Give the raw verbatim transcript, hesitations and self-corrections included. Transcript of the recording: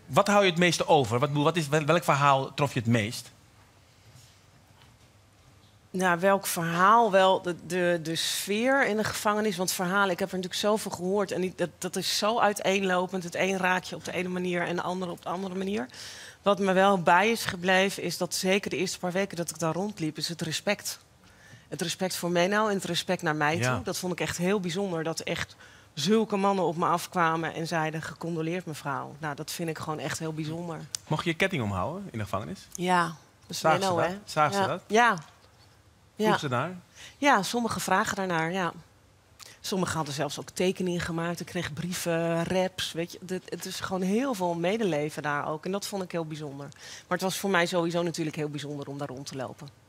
Wat hou je het meeste over? Wat, wat is, welk verhaal trof je het meest? Nou, welk verhaal? Wel de, de, de sfeer in de gevangenis. Want verhalen, ik heb er natuurlijk zoveel gehoord. En die, dat, dat is zo uiteenlopend. Het een raak je op de ene manier en de andere op de andere manier. Wat me wel bij is gebleven, is dat zeker de eerste paar weken dat ik daar rondliep, is het respect. Het respect voor Menno en het respect naar mij toe. Ja. Dat vond ik echt heel bijzonder. Dat echt zulke mannen op me afkwamen en zeiden, gecondoleerd mevrouw. Nou, dat vind ik gewoon echt heel bijzonder. Mocht je je ketting omhouden in de gevangenis? Ja, dat is Zagen Menno, ze dat? hè? Zagen ja. ze dat? Ja. Vroeg Ja. ze naar? Ja, sommigen vragen daarnaar, ja. Sommigen hadden zelfs ook tekeningen gemaakt. Ik kreeg brieven, raps, weet je. Het, het is gewoon heel veel medeleven daar ook. En dat vond ik heel bijzonder. Maar het was voor mij sowieso natuurlijk heel bijzonder om daar rond te lopen.